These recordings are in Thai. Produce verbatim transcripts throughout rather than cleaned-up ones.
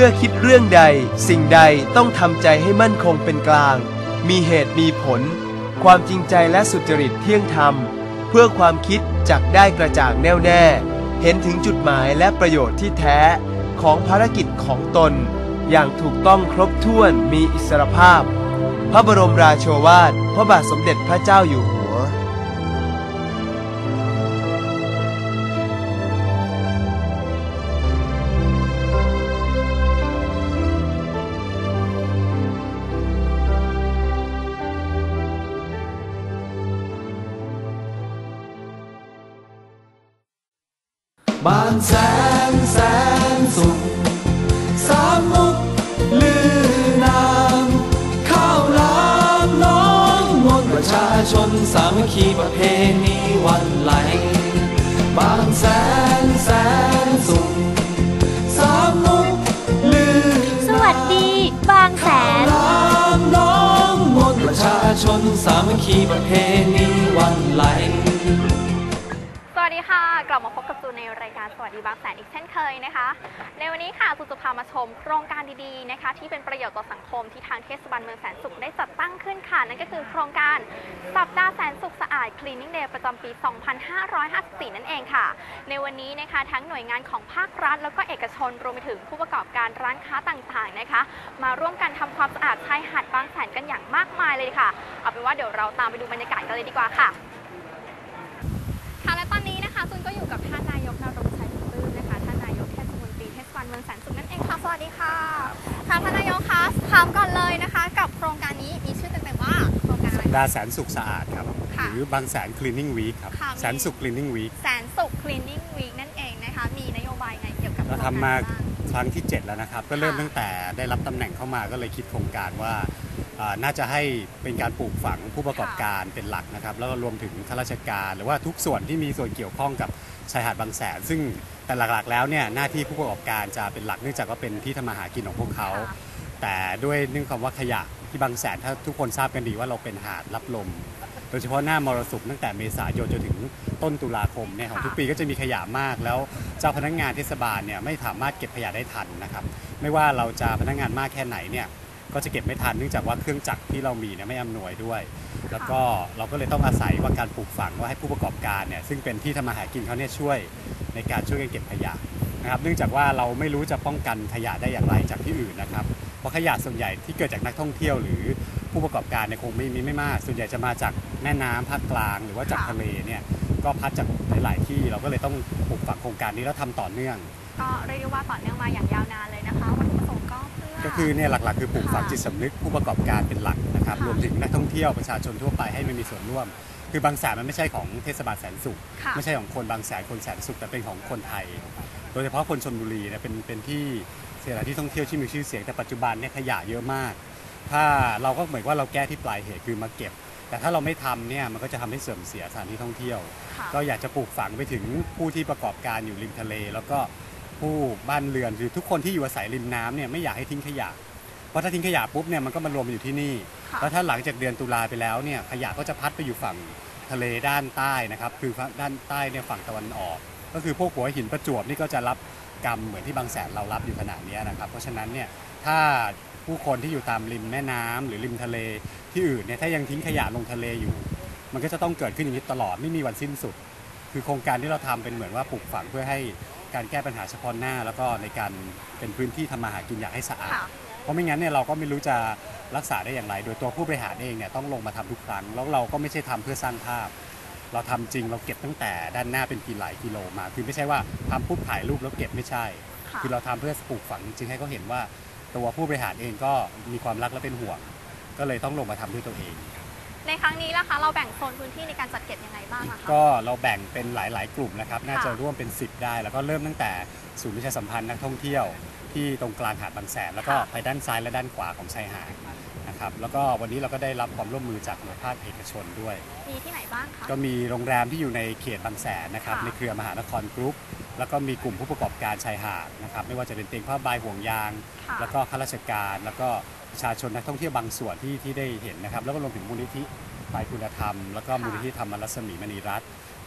มื่อคิดเรื่องใดสิ่งใดต้องทำใจให้มั่นคงเป็นกลางมีเหตุมีผลความจริงใจและสุจริตเที่ยงธรรมเพื่อความคิดจักได้กระจ่างแน่วแน่เห็นถึงจุดหมายและประโยชน์ที่แท้ของภารกิจของตนอย่างถูกต้องครบถ้วนมีอิสรภาพพระบรมราโชวาทพระบาทสมเด็จพระเจ้าอยู่หัวบ้านแสนแสนสุขสามมุกลือนามข้าวหลามน้องมนต์ประชาชนสามัคคีประเพณีวันไหลบ้านแสนแสนสุขสามมุกลือนามสวัสดีบางแสนข้าวหลามน้องมนต์ประชาชนสามัคคีประเพณีวันไหลสวัสดีค่ะกลับมาพบกับจูนในรายการสวัสดีบางแสนอีกเช่นเคยนะคะในวันนี้ค่ะจูนจะพามาชมโครงการดีๆนะคะที่เป็นประโยชน์ต่อสังคมที่ทางเทศบาลเมืองแสนสุขได้จัดตั้งขึ้นค่ะนั่นก็คือโครงการสัปดาห์แสนสุขสะอาด Cleaning Day ประจำปี สองพันห้าร้อยห้าสิบสี่ นั่นเองค่ะในวันนี้นะคะทั้งหน่วยงานของภาครัฐแล้วก็เอกชนรวมไปถึงผู้ประกอบการร้านค้าต่างๆนะคะมาร่วมกันทำความสะอาดชายหาดบางแสนกันอย่างมากมายเลยค่ะเอาเป็นว่าเดี๋ยวเราตามไปดูบรรยากาศกันเลยดีกว่าค่ะค่ะและตอนนี้นะคะจูนก็อยู่กับท่านนายกนรงค์ชัยบุญปลื้มนะคะท่านนายกเทศมนตรีเทศบาลเมืองแสนสุขนั่นเองค่ะสวัสดีค่ะค่ะท่านนายกคะถามก่อนเลยนะคะกับโครงการนี้มีชื่อเต็มๆว่าโครงการอะไรสัปดาห์แสนสุขสะอาดครับหรือบางแสน Cleaning Week ครับแสนสุข Cleaning Week แสนสุข Cleaning Week นั่นเองนะคะมีนโยบายไงเกี่ยวกับเราทำมาครั้งที่เจ็ดแล้วนะครับก็เริ่มตั้งแต่ได้รับตำแหน่งเข้ามาก็เลยคิดโครงการว่าน่าจะให้เป็นการปลูกฝังผู้ประกอบการเป็นหลักนะครับแล้วก็รวมถึงข้าราชการหรือว่าทุกส่วนที่มีส่วนเกี่ยวข้องกับชายหาดบางแสนซึ่งแต่หลักๆแล้วเนี่ยหน้าที่ผู้ประกอบการจะเป็นหลักเนื่องจากว่าเป็นที่ทำมาหากินของพวกเขาแต่ด้วยเนื่องจากว่าขยะที่บางแสนถ้าทุกคนทราบกันดีว่าเราเป็นหาดรับลมโดยเฉพาะหน้ามรสุมตั้งแต่เมษายนจนถึงต้นตุลาคมเนี่ยของทุกปีก็จะมีขยะมากแล้วเจ้าพนักงานเทศบาลเนี่ยไม่สามารถเก็บขยะได้ทันนะครับไม่ว่าเราจะพนักงานมากแค่ไหนเนี่ยก็จะเก็บไม่ทันเนื่องจากว่าเครื่องจักรที่เรามีเนี่ยไม่อำนวยด้วยแล้วก็เราก็เลยต้องอาศัยว่าการปลูกฝังว่าให้ผู้ประกอบการเนี่ยซึ่งเป็นที่ทำมาหากินเขาเนี่ยช่วยในการช่วยกันเก็บขยะนะครับเนื่องจากว่าเราไม่รู้จะป้องกันขยะได้อย่างไรจากที่อื่นนะครับเพราะขยะส่วนใหญ่ที่เกิดจากนักท่องเที่ยวหรือผู้ประกอบการเนี่ยคงไม่มีไม่มากส่วนใหญ่จะมาจากแม่น้ำภาคกลางหรือว่าจากทะเลเนี่ยก็พัดจากหลายๆที่เราก็เลยต้องปลูกฝังโครงการนี้แล้วทำต่อเนื่องก็เรียกได้ว่าต่อเนื่องมาอย่างยาวนานเลยนะคะวัตถุประสงค์ก็เพื่อก็คือเนี่ยหลักๆคือปลูกฝังจิตสำนึกผู้ประกอบการเป็นหลักนะครับรวมถึงนักท่องเที่ยวประชาชนทั่วไปให้มันมีส่วนร่วมคือบางแสนมันไม่ใช่ของเทศบาลแสนสุขไม่ใช่ของคนบางแสนคนแสนสุขแต่เป็นของคนไทยโดยเฉพาะคนชลบุรีเนี่ยเป็นเป็นที่สถานที่ท่องเที่ยวที่มีชื่อเสียงแต่ปัจจุบันเนี่ยขยะเยอะมากถ้าเราก็เหมือนว่าเราแก้ที่ปลายเหตุคือมาเก็บแต่ถ้าเราไม่ทำเนี่ยมันก็จะทำให้เสื่อมเสียสถานที่ท่องเที่ยวก็อยากจะปลูกฝังไปถึงผู้ที่ประกอบการอยู่ริมทะเลแล้วก็ผู้บ้านเรือนคือทุกคนที่อยู่อาศัยริมน้ำเนี่ยไม่อยากให้ทิ้งขยะเพราะถ้าทิ้งขยะปุ๊บเนี่ยมันก็มารวมอยู่ที่นี่แล้วถ้าหลังจากเดือนตุลาไปแล้วเนี่ยขยะก็จะพัดไปอยู่ฝั่งทะเลด้านใต้นะครับคือด้านใต้เนี่ยฝั่งตะวันออกก็คือพวกหัวหินประจวบนี่ก็จะรับกรรมเหมือนที่บางแสนเรารับอยู่ขณะนี้นะครับเพราะฉะนั้นเนี่ยถ้าผู้คนที่อยู่ตามริมแม่น้ำหรือริมทะเลที่อื่นเนี่ยถ้ายังทิ้งขยะลงทะเลอยู่มันก็จะต้องเกิดขึ้นอย่างนี้ตลอดไม่มีวันสิ้นสุดคือโครงการที่เราทำเป็นเหมือนว่าปลูกฝังเพื่อให้การแก้ปัญหาเฉพาะหน้าแล้วก็ในการเป็นพื้นที่ทำมาหากินอยากให้สะอาดเพราะไม่งั้นเนี่ยเราก็ไม่รู้จะรักษาได้อย่างไรโดยตัวผู้บริหารเองเนี่ยต้องลงมาทำทุกครั้งแล้วเราก็ไม่ใช่ทำเพื่อสร้างภาพเราทำจริงเราเก็บตั้งแต่ด้านหน้าเป็นกิโลหลายกิโลมาคือไม่ใช่ว่าทำปุ๊บถ่ายรูปแล้วเก็บไม่ใช่คือเราทำเพื่อปลูกฝังจริงให้เขาเห็นว่าตัวผู้บริหารเองก็มีความรักและเป็นห่วงก็เลยต้องลงมาทำด้วยตัวเองในครั้งนี้ล่ะคะเราแบ่งโซนพื้นที่ในการจัดเก็บยังไงบ้างคะก็เราแบ่งเป็นหลายๆกลุ่มนะครับน่าจะร่วมเป็นสิบได้แล้วก็เริ่มตั้งแต่ศูนย์ประชาสัมพันธ์นักท่องเที่ยวที่ตรงกลางหาดบางแสนแล้วก็ไปด้านซ้ายและด้านขวาของชายหาดนะครับแล้วก็วันนี้เราก็ได้รับความร่วมมือจากหน่วยภาคเอกชนด้วยมีที่ไหนบ้างคะก็มีโรงแรมที่อยู่ในเขตบางแสนนะครับในเครือมหานครกรุ๊ปแล้วก็มีกลุ่มผู้ประกอบการชายหาดนะครับไม่ว่าจะเป็นเตียงผ้าใบห่วงยางแล้วก็ข้าราชการแล้วก็ประชาชนนักท่องเที่ยวบางส่วนที่ที่ได้เห็นนะครับแล้วก็รวมถึงมูลนิธิฝ่ายคุณธรรมแล้วก็มูลนิธิธรรมรัศมีมณีรัตน์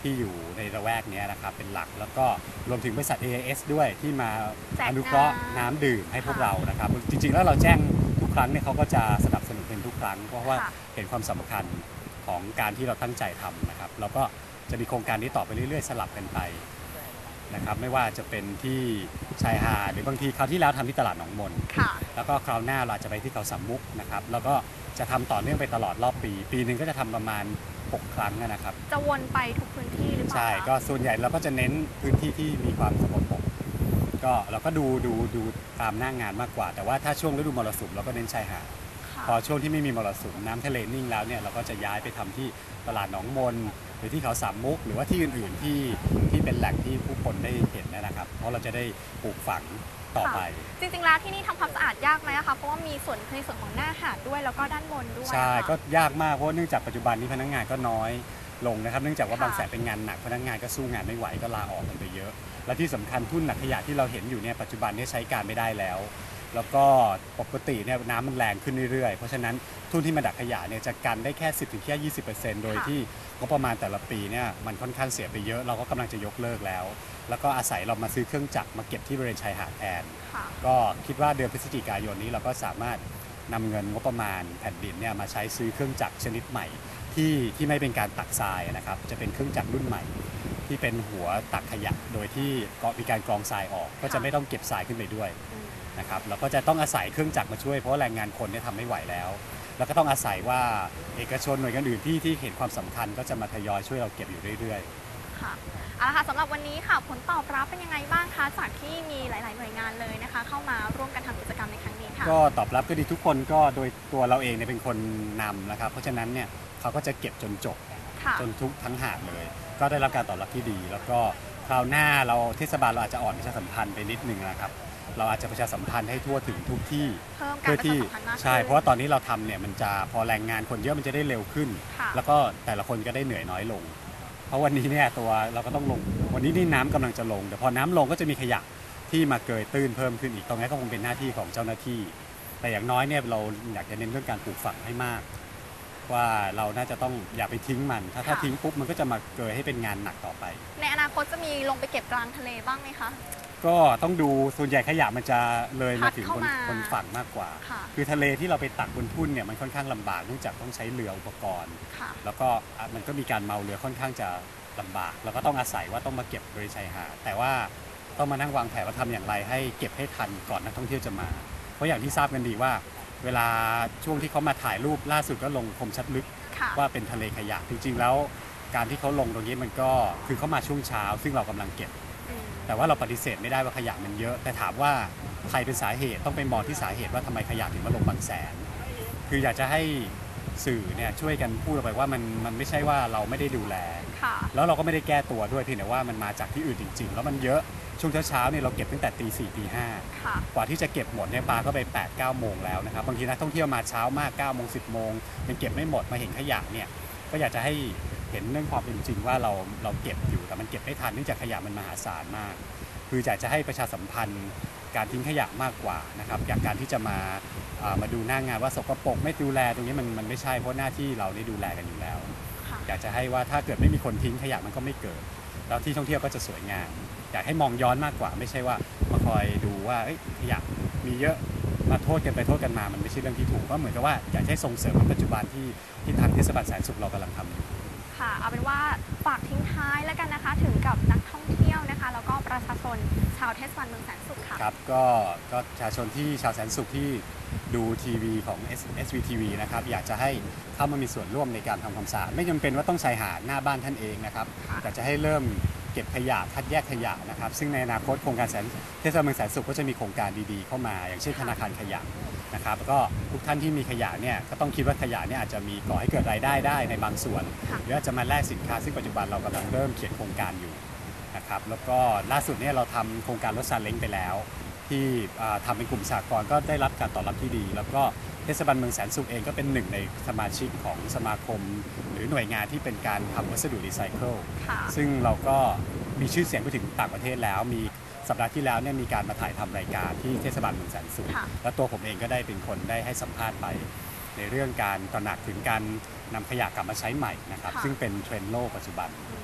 ที่อยู่ในระแวกนี้นะครับเป็นหลักแล้วก็รวมถึงบริษัท เอ ไอ เอส ด้วยที่มาอนุเคราะห์น้ำดื่มให้พวกเรานะครับจริงๆแล้วเราแจ้งทุกครั้งเนี่ยเขาก็จะสนับสนุนเป็นทุกครั้งเพราะว่าเห็นความสำคัญของการที่เราตั้งใจทำนะครับเราก็จะมีโครงการนี้ต่อไปเรื่อยๆสลับกันไปนะครับไม่ว่าจะเป็นที่ชายหาดหรือบางทีคราวที่แล้วทำที่ตลาดหนองมนแล้วก็คราวหน้าเราจะไปที่เขาสามมุกนะครับแล้วก็จะทำต่อเนื่องไปตลอดรอบปีปีหนึ่งก็จะทำประมาณหกครั้งนะครับจะวนไปทุกพื้นที่หรือเปล่าใช่ก็ส่วนใหญ่เราก็จะเน้นพื้นที่ที่มีความสกปรกก็เราก็ดูดูดูตามหน้างานมากกว่าแต่ว่าถ้าช่วงฤดูมรสุมเราก็เน้นชายหาดพอช่วงที่ไม่มีมรสุมน้ำทะเลนิ่งแล้วเนี่ยเราก็จะย้ายไปทำที่ตลาดหนองมนหรือที่เขาสามมุกหรือว่าที่อื่นๆที่ที่เป็นแหล่งที่ผู้คนได้เห็นนะครับเพราะเราจะได้ปลูกฝังต่อไปจริงๆแล้วที่นี่ทำความสะอาดยากไหมคะเพราะว่ามีส่วนในส่วนของหน้าหาดด้วยแล้วก็ด้านบนด้วยใช่ก็ยากมากเพราะเนื่องจากปัจจุบันนี้พนักงานก็น้อยลงนะครับเนื่องจากว่าบางแสนเป็นงานหนักพนักงานก็สู้งานไม่ไหวก็ลาออกกันไปเยอะและที่สำคัญทุ่นหนักขยะที่เราเห็นอยู่เนี่ยปัจจุบันนี้ใช้การไม่ได้แล้วแล้วก็ปกติเนี่ยน้ำมันแรงขึ้นเรื่อยๆเพราะฉะนั้นทุ่นที่มาดักขยะเนี่ยจะกันได้แค่ สิบถึงแค่ยี่สิบเปอร์เซ็นต์ โดยที่งบประมาณแต่ละปีเนี่ยมันค่อนข้างเสียไปเยอะเราก็กำลังจะยกเลิกแล้วแล้วก็อาศัยเรามาซื้อเครื่องจักรมาเก็บที่บริเวณชายหาดแทนก็คิดว่าเดือนพฤศจิกายนนี้เราก็สามารถนำเงินงบประมาณแผ่นดินเนี่ยมาใช้ซื้อเครื่องจักรชนิดใหม่ที่ที่ไม่เป็นการตักทรายนะครับจะเป็นเครื่องจักรรุ่นใหม่ที่เป็นหัวตักขยะโดยที่ก็มีการกรองทรายออกก็จะไม่ต้องเก็บทรายขึ้นไปด้วยนะครับเราก็จะต้องอาศัยเครื่องจักรมาช่วยเพราะแรงงานคนเนี่ยทำไม่ไหวแล้วแล้วก็ต้องอาศัยว่าเอกชนหน่วยงานอื่นที่ที่เห็นความสำคัญก็จะมาทยอยช่วยเราเก็บอยู่เรื่อยๆค่ะเอาละค่ะสำหรับวันนี้ค่ะผลตอบรับเป็นยังไงบ้างคะจากที่มีหลายๆหน่วยงานเลยนะคะเข้ามาร่วมกันทำกิจกรรมในครั้งนี้ค่ะก็ตอบรับก็ดีทุกคนก็โดยตัวเราเองเนี่ยเป็นคนนำนะครับเพราะฉะนั้นเนี่ยเขาก็จะเก็บจนจบจนทุกทั้งหาดเลยก็ได้รับการตอบรับที่ดีแล้วก็คราวหน้าเราเทศบาลเราอาจจะอ่อนประชาสัมพันธ์ไปนิดนึงนะครับเราอาจจะประชาสัมพันธ์ให้ทั่วถึงทุกที่เพื่อที่ใช่เพราะว่าตอนนี้เราทำเนี่ยมันจะพอแรงงานคนเยอะมันจะได้เร็วขึ้นแล้วก็แต่ละคนก็ได้เหนื่อยน้อยลงเพราะวันนี้เนี่ยตัวเราก็ต้องลงวันนี้นี่น้ำกำลังจะลงแต่พอน้ำลงก็จะมีขยะที่มาเกยตื้นเพิ่มขึ้นอีกตรงนี้ก็คงเป็นหน้าที่ของเจ้าหน้าที่แต่อย่างน้อยเนี่ยเราอยากจะเน้นเรื่องการปลูกฝังให้มากว่าเราน่าจะต้องอย่าไปทิ้งมันถ้าถ้าทิ้งปุ๊บมันก็จะมาเกยให้เป็นงานหนักต่อไปในอนาคตจะมีลงไปเก็บกลางทะเลบ้างไหมคะก็ต้องดูส่วนใหญ่ขยะมันจะเลยมาถึงบนบนฝั่งมากกว่าคือทะเลที่เราไปตักบนทุ่นเนี่ยมันค่อนข้างลำบากเนื่องจากต้องใช้เรืออุปกรณ์แล้วก็มันก็มีการเมาเรือค่อนข้างจะลำบากแล้วก็ต้องอาศัยว่าต้องมาเก็บบริเวณชายหาดแต่ว่าต้องมานั่งวางแผนว่าทำอย่างไรให้เก็บให้ทันก่อนนักท่องเที่ยวจะมาเพราะอย่างที่ทราบกันดีว่าเวลาช่วงที่เขามาถ่ายรูปล่าสุดก็ลงคมชัดลึกว่าเป็นทะเลขยะจริงๆแล้วการที่เขาลงตรงนี้มันก็คือเขามาช่วงเช้าซึ่งเรากำลังเก็บแต่ว่าเราปฏิเสธไม่ได้ว่าขยะมันเยอะแต่ถามว่าใครเป็นสาเหตุต้องไปมองที่สาเหตุว่าทำไมขยะถึงมาลงบางแสนคืออยากจะให้สื่อเนี่ยช่วยกันพูดออกไปว่ามันมันไม่ใช่ว่าเราไม่ได้ดูแลแล้วเราก็ไม่ได้แก้ตัวด้วยเพียงแต่ว่ามันมาจากที่อื่นจริงๆแล้วมันเยอะช่วงเช้าๆเนี่ยเราเก็บตั้งแต่ตีสี่ตีห้ากว่าที่จะเก็บหมดเนี่ยปลาก็ไปแปดเก้าโมงแล้วนะครับบางทีนักท่องเที่ยวมาเช้ามากเก้าโมงสิบโมงยังเก็บไม่หมดมาเห็นขยะเนี่ยก็อยากจะให้เห็นเรื่องความเป็นจริงว่าเราเราเก็บอยู่แต่มันเก็บไม่ทันเนื่องจากขยะมันมหาศาลมากคืออยากจะให้ประชาสัมพันธ์การทิ้งขยะมากกว่านะครับจากการที่จะมามาดูหน้างานว่าสกปรกไม่ดูแลตรงนี้มันมันไม่ใช่เพราะหน้าที่เราได้ดูแลกันอยู่แล้วอยากจะให้ว่าถ้าเกิดไม่มีคนทิ้งขยะมันก็ไม่เกิดแล้วที่ท่องเที่ยวก็จะสวยงามอยากให้มองย้อนมากกว่าไม่ใช่ว่ามาคอยดูว่าขยะมีเยอะมาโทษกันไปโทษกันมามันไม่ใช่เรื่องที่ถูกก็เหมือนกับว่าอยากให้ส่งเสริมปัจจุบันที่ที่ทางเทศบาลแสนสุขเรากำลังทำอยู่ค่ะเอาเป็นว่าฝากทิ้งท้ายแล้วกันนะคะถึงกับนักท่องเที่ยวนะคะแล้วก็ประชาชนชาวเทศบาลเมืองแสนสุขค่ะครับก็ก็ประชาชนที่ชาวแสนสุขที่ดูทีวีของ เอส วี ที วี นะครับอยากจะให้เข้ามามีส่วนร่วมในการทำความสะอาดไม่จำเป็นว่าต้องชายหาดหน้าบ้านท่านเองนะครับอยากจะให้เริ่มเก็บขยะคัดแยกขยะนะครับซึ่งในอนาคตโครงการแสนเทศบาลเมืองแสนสุขก็จะมีโครงการดีๆเข้ามาอย่างเช่นธนาคารขยะนะครับแล้วก็ทุกท่านที่มีขยะเนี่ยก็ต้องคิดว่าขยะเนี่ยอาจจะมีก่อให้เกิดรายได้ได้ในบางส่วนหรืออาจจะมาแลกสินค้าซึ่งปัจจุบันเรากำลังเริ่มเขียนโครงการอยู่นะครับแล้วก็ล่าสุดเนี่ยเราทำโครงการรถซาเล้งไปแล้วที่ทำเป็นกลุ่มสหกรณ์ก็ได้รับการตอบรับที่ดีแล้วก็เทศบาลเมืองแสนสุขเองก็เป็นหนึ่งในสมาชิกของสมาคมหรือหน่วยงานที่เป็นการทำวัสดุรีไซเคิลซึ่งเราก็มีชื่อเสียงไปถึงต่างประเทศแล้วมีสัปดาห์ที่แล้วเนี่ยมีการมาถ่ายทำรายการที่เทศบาลเมืองแสนสุขและตัวผมเองก็ได้เป็นคนได้ให้สัมภาษณ์ไปในเรื่องการตระหนักถึงการนำขยะกลับมาใช้ใหม่นะครับซึ่งเป็นเทรนด์โลกปัจจุบันเป็น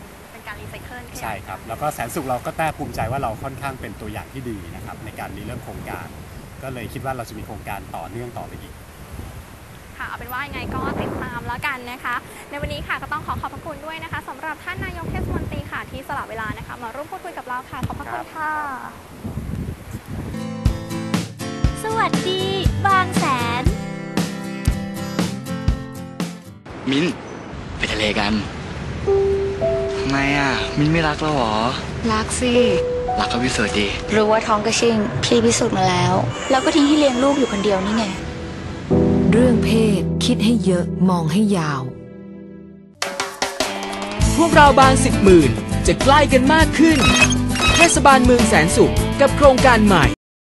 การรีไซเคิลใช่ครับแล้วก็แสนสุขเราก็แต้ภูมิใจว่าเราค่อนข้างเป็นตัวอย่างที่ดีนะครับในการมีเรื่องโครงการก็เลยคิดว่าเราจะมีโครงการต่อเนื่องต่อไปอีกค่ะเอาเป็นว่ายังไงก็ติดตามแล้วกันนะคะในวันนี้ค่ะก็ต้องขอขอบพระคุณด้วยนะคะสำหรับท่านนายกเทศมนตรีค่ะที่สละเวลานะคะมาร่วมพูดคุยกับเราค่ะขอบพระคุณค่ะสวัสดีบางแสนมิ้นไปทะเลกันทำไมอ่ะมิ้นไม่รักเราหรอรักสิรักก็พิสูจน์ดีรู้ว่าท้องกระชิ่งพี่พิสูจน์มาแล้วแล้วก็ทิ้งให้เลี้ยงลูกอยู่คนเดียวนี่ไงเรื่องเพศคิดให้เยอะมองให้ยาวพวกเราบางสิบหมื่นจะใกล้กันมากขึ้นเทศบาลเมืองแสนสุขกับโครงการใหม่